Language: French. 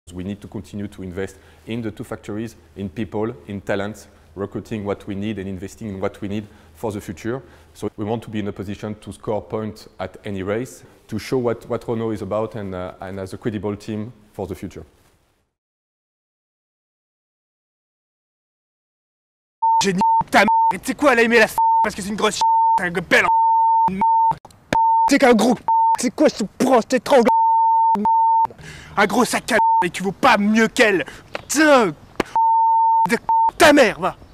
We need to continue to invest in the two factories, in people, in talent, recruiting what we need and investing in what we need for the future. So we want to be in a position to score points at any race, to show what Renault is about and as a credible team for the future. J'ai niqué ta mère, et tu sais quoi, elle a aimé la parce que c'est une grosse c'est un bel c'est qu'un gros c'est quoi, je te prends, je t'étrangle un gros sac à et tu vaux pas mieux qu'elle. Putain de ta mère, va.